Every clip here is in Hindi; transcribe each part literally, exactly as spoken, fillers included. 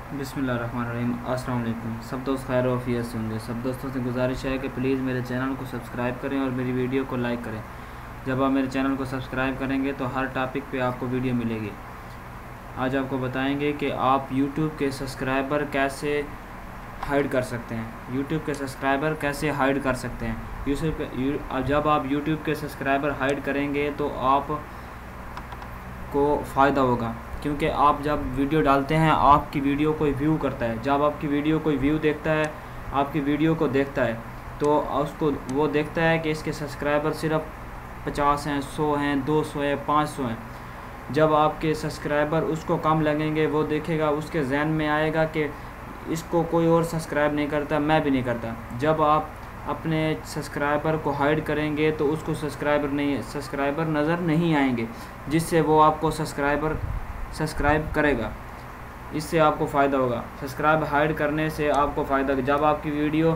बिस्मिल्लाहिर्रहमानिर्रहीम। अस्सलाम वालेकुम। सब दोस्त खैर वफ़ियत से होंगे। सब दोस्तों से गुजारिश है कि प्लीज़ मेरे चैनल को सब्सक्राइब करें और मेरी वीडियो को लाइक करें। जब आप मेरे चैनल को सब्सक्राइब करेंगे तो हर टॉपिक पे आपको वीडियो मिलेगी। आज आपको बताएंगे कि आप यूट्यूब के सब्सक्राइबर कैसे हाइड कर सकते हैं। यूट्यूब के सब्सक्राइबर कैसे हाइड कर सकते हैं। यूट्यूब जब आप यूट्यूब के सब्सक्राइबर हाइड करेंगे तो आप को फ़ायदा होगा, क्योंकि आप जब वीडियो डालते हैं आपकी वीडियो कोई व्यू करता है। जब आपकी वीडियो कोई व्यू देखता है, आपकी वीडियो को देखता है, तो उसको वो देखता है कि इसके सब्सक्राइबर सिर्फ पचास हैं, सौ हैं, दो सौ हैं, पाँच सौ हैं। जब आपके सब्सक्राइबर उसको कम लगेंगे, वो देखेगा, उसके जहन में आएगा कि इसको कोई और सब्सक्राइब नहीं करता, मैं भी नहीं करता। जब आप अपने सब्सक्राइबर को हाइड करेंगे तो उसको सब्सक्राइबर नहीं सब्सक्राइबर नज़र नहीं आएंगे, जिससे वो आपको सब्सक्राइबर सब्सक्राइब करेगा। इससे आपको फ़ायदा होगा। सब्सक्राइब हाइड करने से आपको फ़ायदा, जब आपकी वीडियो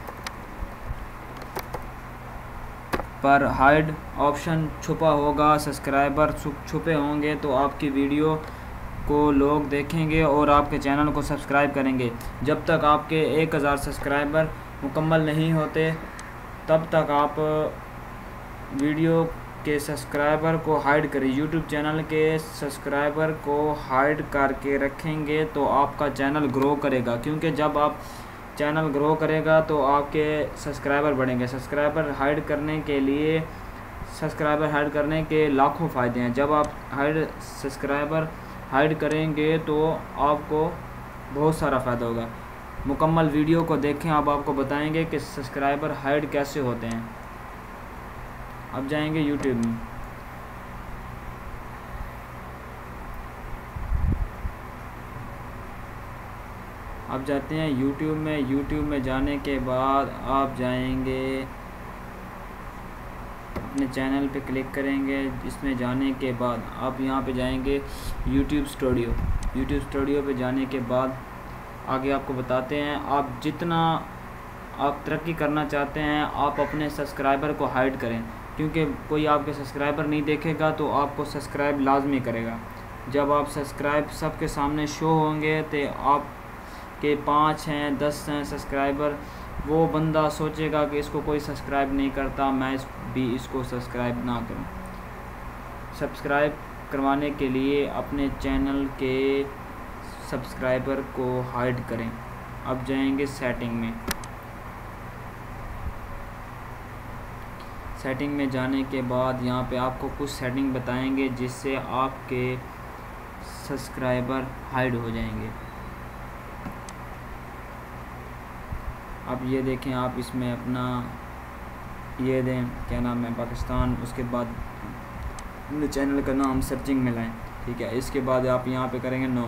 पर हाइड ऑप्शन छुपा होगा, सब्सक्राइबर छुपे होंगे, तो आपकी वीडियो को लोग देखेंगे और आपके चैनल को सब्सक्राइब करेंगे। जब तक आपके एक हज़ार सब्सक्राइबर मुकम्मल नहीं होते तब तक आप वीडियो के सब्सक्राइबर को हाइड करें। यूट्यूब चैनल के सब्सक्राइबर को हाइड करके रखेंगे तो आपका चैनल ग्रो करेगा, क्योंकि जब आप चैनल ग्रो करेगा तो आपके सब्सक्राइबर बढ़ेंगे। सब्सक्राइबर हाइड करने के लिए सब्सक्राइबर हाइड करने के लाखों फ़ायदे हैं। जब आप हाइड सब्सक्राइबर हाइड करेंगे तो आपको बहुत सारा फ़ायदा होगा। मुकम्मल वीडियो को देखें, अब आपको बताएंगे कि सब्सक्राइबर हाइड कैसे होते हैं। अब जाएंगे यूट्यूब में। अब जाते हैं यूट्यूब में। यूट्यूब में जाने के बाद आप जाएंगे, अपने चैनल पे क्लिक करेंगे। इसमें जाने के बाद आप यहाँ पे जाएंगे यूट्यूब स्टूडियो। यूट्यूब स्टूडियो पे जाने के बाद आगे आपको बताते हैं, आप जितना आप तरक्की करना चाहते हैं आप अपने सब्सक्राइबर को हाइड करें, क्योंकि कोई आपके सब्सक्राइबर नहीं देखेगा तो आपको सब्सक्राइब लाजमी करेगा। जब आप सब्सक्राइब सबके सामने शो होंगे तो आपके पाँच हैं, दस हैं सब्सक्राइबर, वो बंदा सोचेगा कि इसको कोई सब्सक्राइब नहीं करता, मैं इस भी इसको सब्सक्राइब ना करूं। सब्सक्राइब करवाने के लिए अपने चैनल के सब्सक्राइबर को हाइड करें। अब जाएंगे सेटिंग में। सेटिंग में जाने के बाद यहाँ पे आपको कुछ सेटिंग बताएंगे जिससे आपके सब्सक्राइबर हाइड हो जाएंगे। अब ये देखें, आप इसमें अपना ये दें, क्या नाम है, पाकिस्तान। उसके बाद अपने चैनल का नाम सर्चिंग में लाएं, ठीक है। इसके बाद आप यहाँ पे करेंगे नो।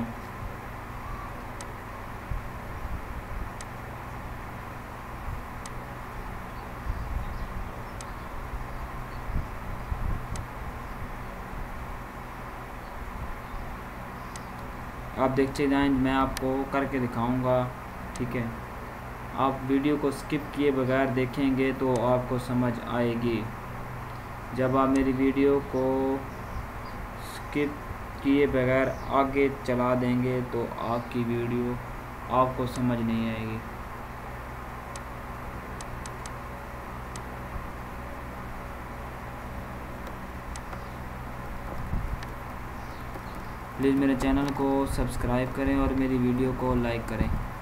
आप देखते जाएं, मैं आपको करके दिखाऊंगा, ठीक है। आप वीडियो को स्किप किए बगैर देखेंगे तो आपको समझ आएगी। जब आप मेरी वीडियो को स्किप किए बगैर आगे चला देंगे तो आपकी वीडियो आपको समझ नहीं आएगी। प्लीज़ मेरे चैनल को सब्सक्राइब करें और मेरी वीडियो को लाइक करें।